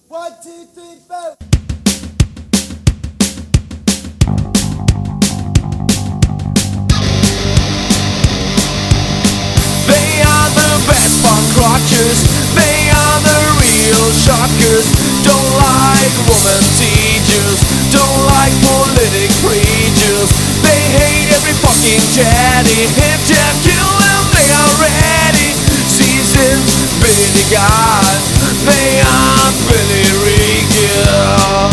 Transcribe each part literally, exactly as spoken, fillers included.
One, two, three, four. They are the best punk rockers. They are the real shockers. Don't like woman teachers. Don't like politic preachers. They hate every fucking daddy. Hit them, kill them, they are ready. Seasoned Billy guys. They are Billy regal.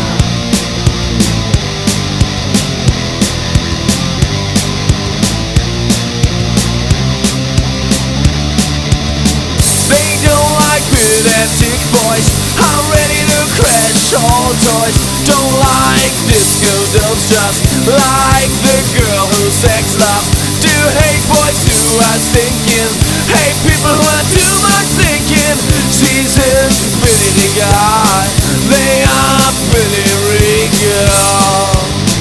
They don't like pedantic boys. I'm ready to crash all toys. Don't like disco dolls, just like the girl who sex loves. Do hate boys who are stinkin. Hate people who are too much thinking. Seasoned Billy the guy. They are Billy regal.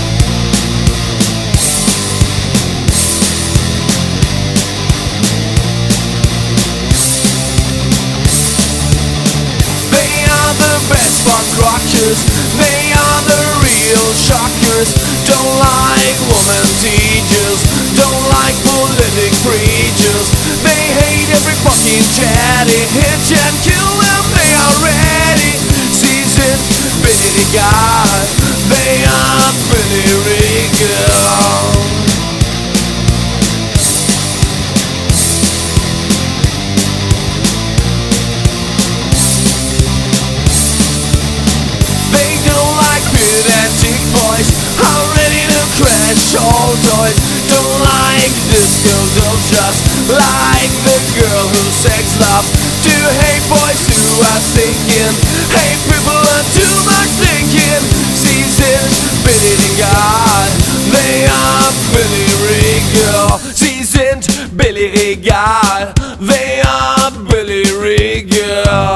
Best punk rockers, they are the real shockers. Don't like woman teachers, don't like politic preachers. They hate every fucking chatty. Hit and kill them, they are ready. Seasoned Billy guy, they are Billy regal. Pedantic boys are ready to crash all toys. Don't like disco dolls, just like the girl who sex loves. Do hate boys who are thinking. Hate people who are too much thinking. Seasoned Billy the guy. They are Billy regal. Seasoned Billy regal. They are Billy regal.